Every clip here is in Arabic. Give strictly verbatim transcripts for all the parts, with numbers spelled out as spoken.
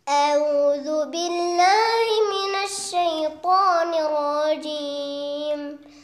أعوذ بالله من الشيطان الرجيم.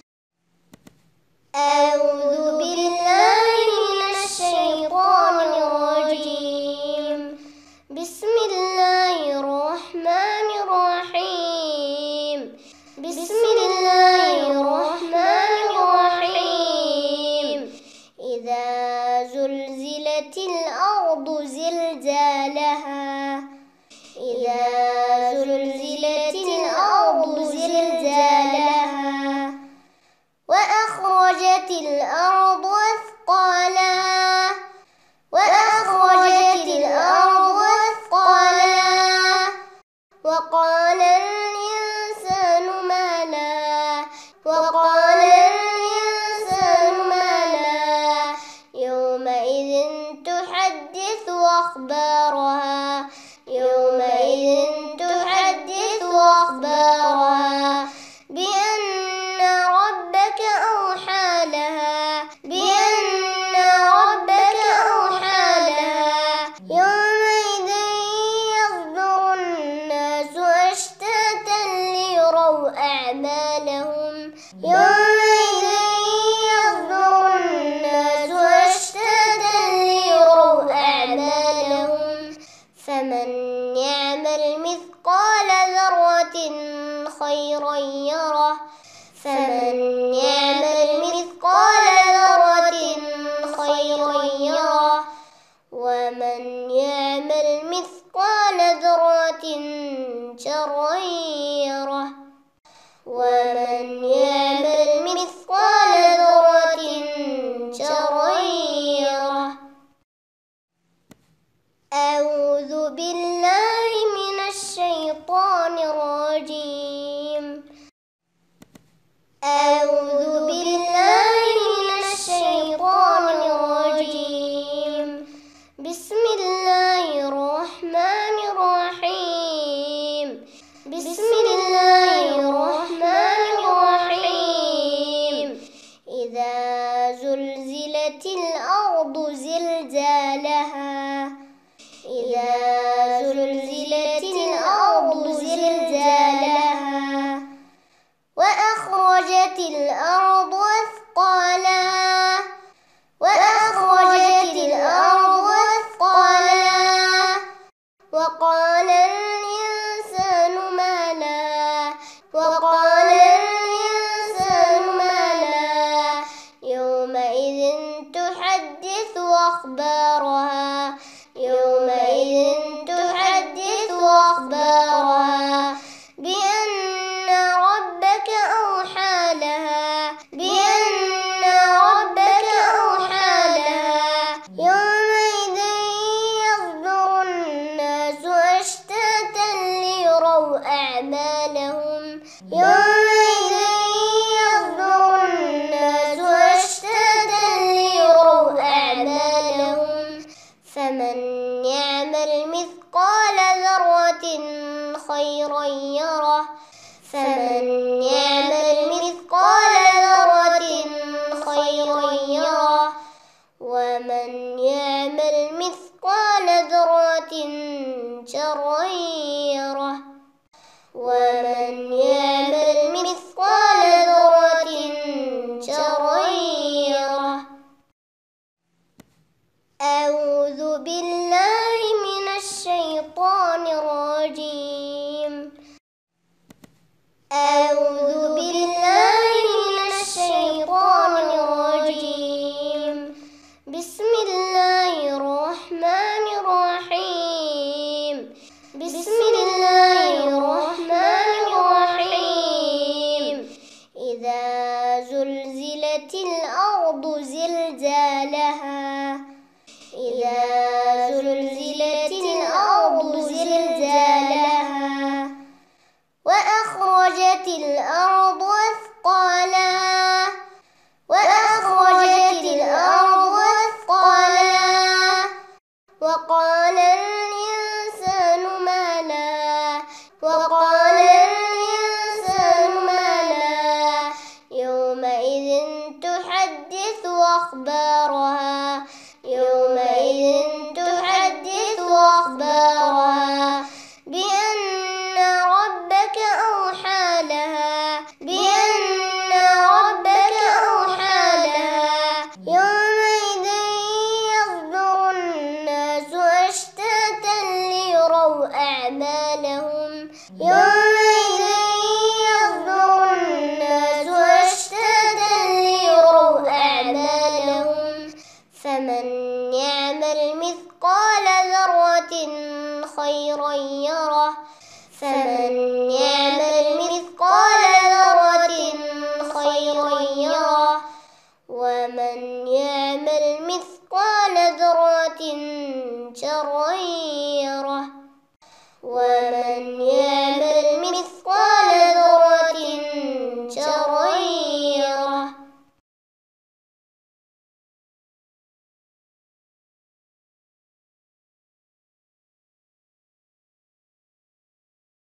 أعوذ بالله من الشيطان الرجيم. بسم الله الرحمن الرحيم. بسم الله الرحمن الرحيم. إذا زلزلت الأرض زلزالها. إذا زلزلت الأرض زلزالها وأخرجت الأرض أثقالها وأخرجت الأرض أثقالها وقال الإنسان ما لها وقال الإنسان ما لها يومئذ تحدث أخبارها يومئذ تحدث أخبارها بأن ربك أوحى لها بأن ربك أوحى لها يومئذ يصدر الناس أشتاتا ليروا أعمالهم يومئذ يصدر الناس أشتاتا ليروا أعمالهم فمن يعمل مثقال ذرة خيرا يره فمن يعمل مثقال ذرة خيرا يره ومن يعمل مثقال ذرة شرا يره ومن يعمل مثقال ذرة شرا يره. أعوذ بالله من الشيطان الرجيم. أعوذ بالله من الشيطان الرجيم. بسم الله الرحمن الرحيم. بسم الله الرحمن الرحيم. إذا زلزلت الأرض زلزالها. إذا زلزلت الأرض زلزالها وأخرجت الأرض أثقالها وأخرجت الأرض أثقالها وقال الإنسان ما لها وقال الإنسان ما لها يومئذ تحدث أخبارها يومئذ تحدث أخبارها بأن ربك أوحى لها بأن ربك أوحى لها يومئذ يصدر الناس أشتاتا ليروا أعمالهم يومئذ يصدر الناس أشتاتا ليروا أعمالهم فمن يعمل مثقال ذرة خيرا يره فمن يعمل مثقال ذرة خيرا يره ومن يعمل مثقال ذرة شرا يره ومن يعمل مثقال ذرة شرا يره. أعوذ بالله من الشيطان الرجيم. أعوذ بالله من الشيطان الرجيم. بسم الله الرحمن الرحيم. بسم الله الرحمن الرحيم. إذا زلزلت الأرض زلزالها. إذا زلزلت الأرض زلزالها وأخرجت الأرض أثقالها وأخرجت الأرض أثقالها وقال الإنسان ما لها خيرا يره فمن يعمل مثقال ذرة خيرا يره ومن يعمل مثقال ذرة شرا يره ومن يعمل